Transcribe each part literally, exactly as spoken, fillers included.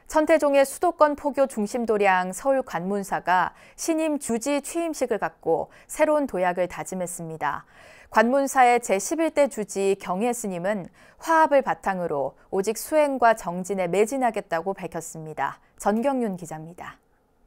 천태종의 수도권 포교 중심 도량 서울 관문사가 신임 주지 취임식을 갖고 새로운 도약을 다짐했습니다. 관문사의 제십일 대 주지 경혜 스님은 화합을 바탕으로 오직 수행과 정진에 매진하겠다고 밝혔습니다. 전경윤 기자입니다.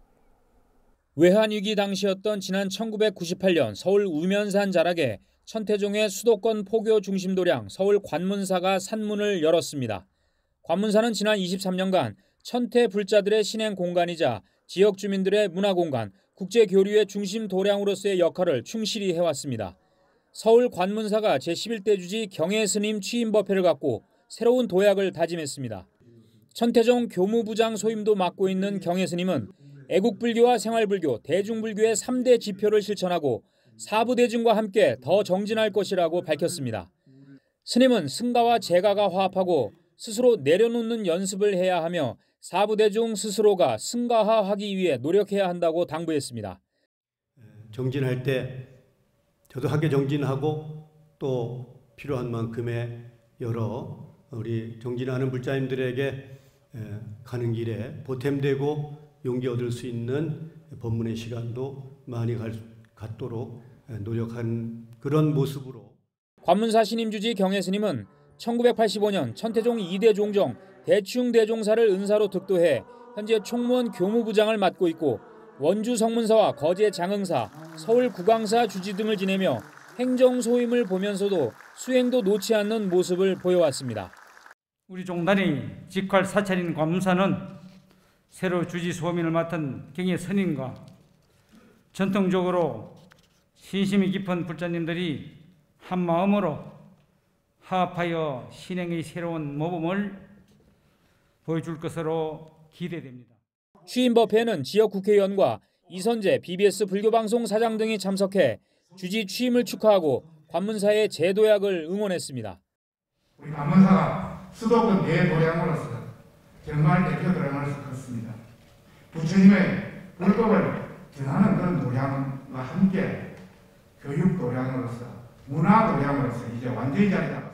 외환위기 당시였던 지난 천구백구십팔 년 서울 우면산 자락에 천태종의 수도권 포교 중심 도량 서울 관문사가 산문을 열었습니다. 관문사는 지난 이십삼 년간 천태 불자들의 신행 공간이자 지역 주민들의 문화 공간, 국제 교류의 중심 도량으로서의 역할을 충실히 해왔습니다. 서울 관문사가 제십일 대 주지 경혜 스님 취임 법회를 갖고 새로운 도약을 다짐했습니다. 천태종 교무부장 소임도 맡고 있는 경혜 스님은 애국불교와 생활불교, 대중불교의 삼 대 지표를 실천하고 사부대중과 함께 더 정진할 것이라고 밝혔습니다. 스님은 승가와 재가가 화합하고 스스로 내려놓는 연습을 해야 하며 사부대중 스스로가 승가화하기 위해 노력해야 한다고 당부했습니다. 정진할 때 저도 함께 정진하고 또 필요한 만큼의 여러 우리 정진하는 불자님들에게 가는 길에 보탬되고 용기 얻을 수 있는 법문의 시간도 많이 갖도록 노력한 그런 모습으로. 관문사 신임주지 경혜 스님은 천구백팔십오 년 천태종 이 대 종정 대충대종사를 은사로 득도해 현재 총무원 교무부장을 맡고 있고 원주 성문사와 거제 장흥사, 서울 국왕사 주지 등을 지내며 행정소임을 보면서도 수행도 놓지 않는 모습을 보여왔습니다. 우리 종단이 직할 사찰인 관문사는 새로 주지 소민을 맡은 경혜 스님과 전통적으로 신심이 깊은 불자님들이 한 마음으로 화합하여 신행의 새로운 모범을 보여줄 것으로 기대됩니다. 취임 법회에는 지역 국회의원과 이선재 비비에스 불교방송 사장 등이 참석해 주지 취임을 축하하고 관문사의 재도약을 응원했습니다. 우리 관문사가 수도권 대도량으로서 정말 대표 도량으로서 컸습니다. 부처님의 불법을 전하는 그런 도량과 함께 교육 도량으로서 문화 도량으로서 이제 완전히 자리 잡았습니다.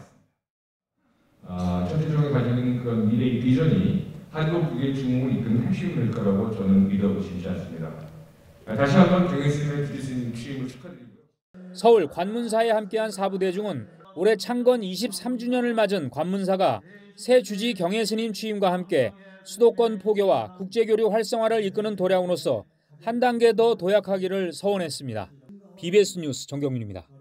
아, 천태종이 가지는 그런 미래의 비전이 한국 불교의 중흥을 이끄는 핵심이 될 거라고 저는 믿어 의심치 않습니다. 다시 한번 경혜 스님의 주지 스님 취임을 축하드리고요. 서울 관문사에 함께한 사부대중은 올해 창건 이십삼 주년을 맞은 관문사가 새 주지 경혜 스님 취임과 함께 수도권 포교와 국제교류 활성화를 이끄는 도량으로서 한 단계 더 도약하기를 서원했습니다. 비비에스 뉴스 정경윤입니다.